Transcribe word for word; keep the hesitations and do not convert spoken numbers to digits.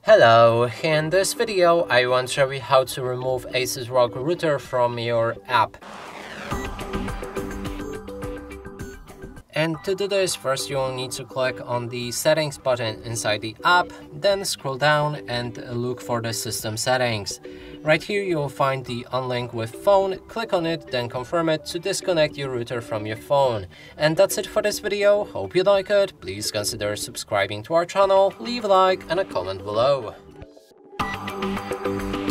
Hello, in this video I want to show you how to remove ASUS ROG Router from your app. And to do this, first you'll need to click on the settings button inside the app, then scroll down and look for the system settings. Right here you'll find the unlink with phone, click on it, then confirm it to disconnect your router from your phone. And that's it for this video, hope you like it, please consider subscribing to our channel, leave a like and a comment below.